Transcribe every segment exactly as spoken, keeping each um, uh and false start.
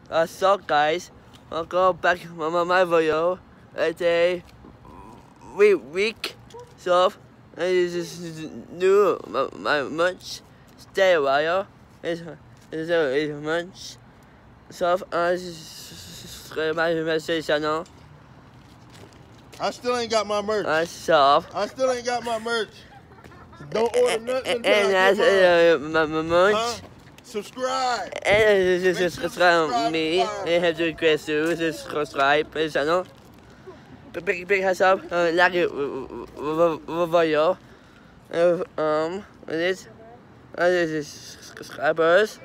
Uh, so guys, I'll go back to my, my video. It's a week, week so this is new my, my much stay a while. It's it's a much so uh my message channel. I still ain't got my merch. I saw. I still ain't got my merch. Don't order nothing until And I that's get uh, my, my merch. huh? Subscribe. And just Make sure subscribe subscribe. me. And have to request to subscribe to the channel. Big big hands up. Uh, like it video. Uh, um, what is? Uh, this is subscribers.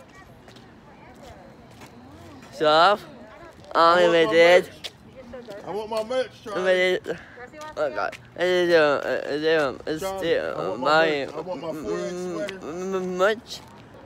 So, I'm with it. I want my merch, I'm Charlie. with it. Oh God. And it's uh, it's uh, it's Charlie, I uh, want my my merch. I want my four X sweater. much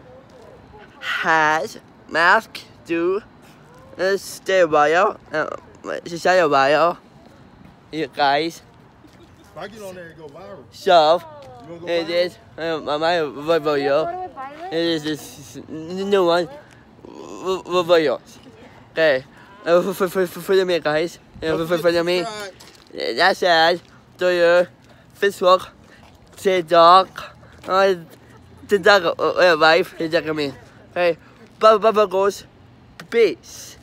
has mask do uh, stay a while. Uh, stay a while. You guys. If I get on there and go viral, So, you gonna go it viral? is uh, my video. It is this new one video. Okay. Uh, for, for, for, for me, guys. Uh, for, for, for me. Subscribe. That's it. To your Facebook, TikTok, uh, TikTok, uh, wife, TikTok me. Okay. Bye bye, goes. Peace.